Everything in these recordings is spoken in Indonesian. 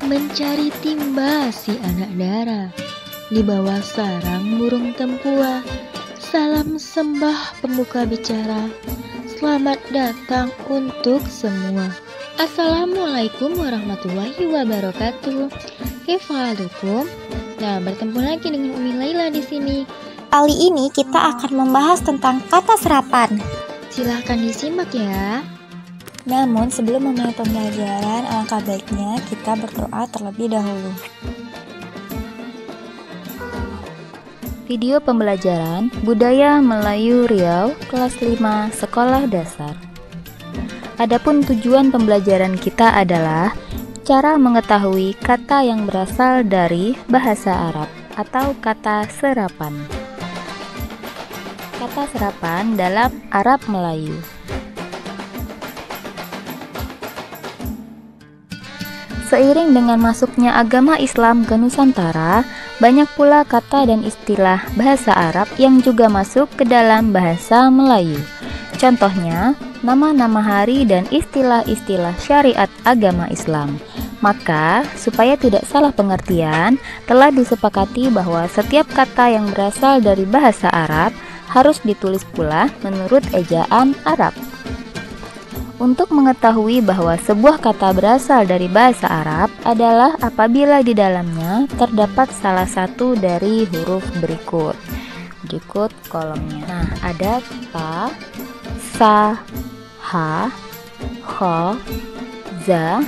mencari timba si anak dara. Di bawah sarang burung tempua, salam sembah pembuka bicara. Selamat datang untuk semua. Assalamualaikum warahmatullahi wabarakatuh. Kaifahalukum? Nah, bertemu lagi dengan Umi Laila di sini. Kali ini kita akan membahas tentang kata serapan. Silahkan disimak ya. Namun sebelum memulai pembelajaran, alangkah baiknya kita berdoa terlebih dahulu. Video pembelajaran Budaya Melayu Riau kelas 5 Sekolah Dasar. Adapun tujuan pembelajaran kita adalah cara mengetahui kata yang berasal dari bahasa Arab atau kata serapan. Kata serapan dalam Arab Melayu. Seiring dengan masuknya agama Islam ke Nusantara, banyak pula kata dan istilah bahasa Arab yang juga masuk ke dalam bahasa Melayu. Contohnya, nama-nama hari dan istilah-istilah syariat agama Islam. Maka, supaya tidak salah pengertian, telah disepakati bahwa setiap kata yang berasal dari bahasa Arab harus ditulis pula menurut ejaan Arab. Untuk mengetahui bahwa sebuah kata berasal dari bahasa Arab adalah apabila di dalamnya terdapat salah satu dari huruf berikut. Berikut kolomnya. Nah, ada ta, sa, ha, kho, za,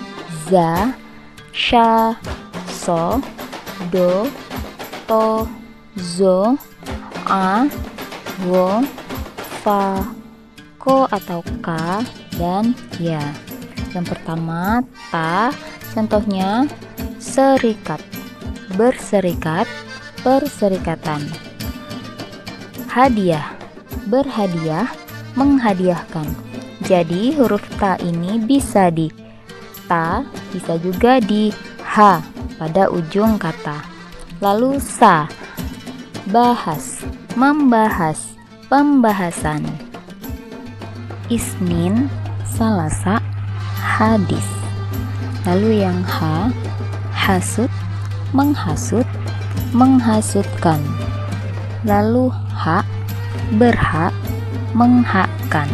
sha, so, do, to, zo, a, wo, fa, ko atau ka, dan ya. Yang pertama, ta, contohnya serikat, berserikat, perserikatan. Hadiah, berhadiah, menghadiahkan. Jadi huruf ta ini bisa di ta, bisa juga di ha pada ujung kata. Lalu sa, bahas, membahas, pembahasan. Isnin, Salasa, hadis. Lalu yang ha, hasud, menghasut, menghasutkan. Lalu ha, berhak, menghakkan.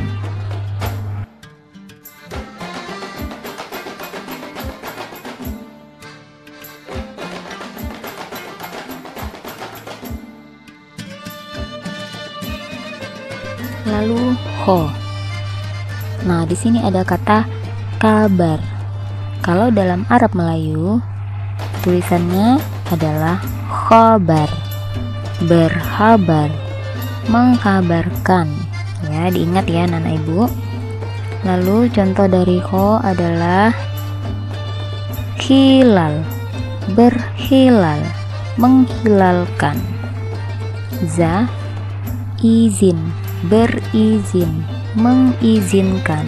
Lalu ho. Nah, di sini ada kata kabar. Kalau dalam Arab Melayu, tulisannya adalah khobar, berhabar, mengkabarkan. Ya, diingat ya anak ibu. Lalu contoh dari kho adalah hilal, berhilal, menghilalkan. Za, izin, berizin, mengizinkan.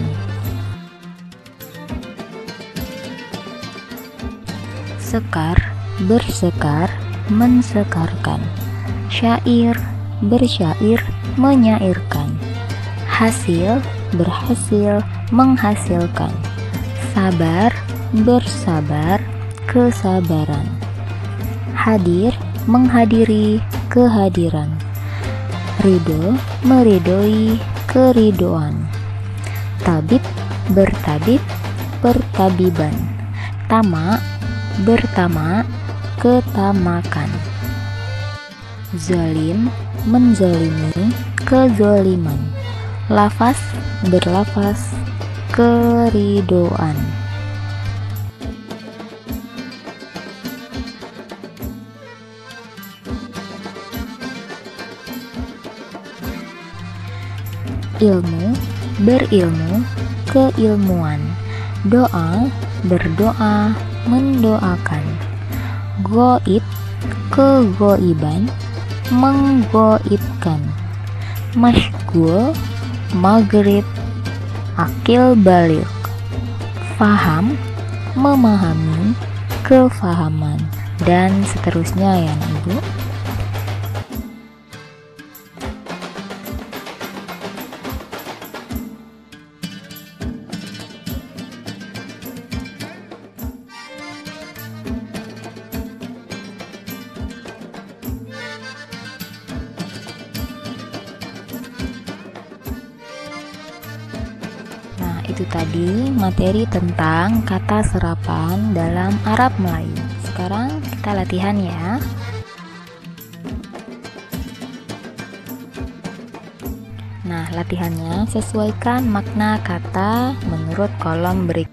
Sekar, bersekar, mensekarkan. Syair, bersyair, menyairkan. Hasil, berhasil, menghasilkan. Sabar, bersabar, kesabaran. Hadir, menghadiri, kehadiran. Ridho, meridoi, keridoan. Tabib, bertabib, pertabiban. Tamak, bertamak, ketamakan. Zalim, menzalimi, kezaliman. Lafaz, berlafaz, keridoan. Ilmu, berilmu, keilmuan. Doa, berdoa, mendoakan. Goib, kegoiban, menggoibkan. Masyghul, maghrib, akil balik. Faham, memahami, kefahaman, dan seterusnya ya Ibu. Itu tadi materi tentang kata serapan dalam Arab Melayu. Sekarang kita latihan ya. Nah, latihannya sesuaikan makna kata menurut kolom berikut.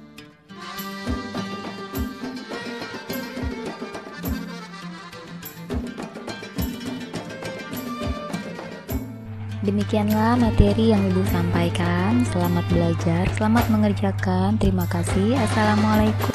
Demikianlah materi yang Ibu sampaikan. Selamat belajar, selamat mengerjakan. Terima kasih. Assalamualaikum.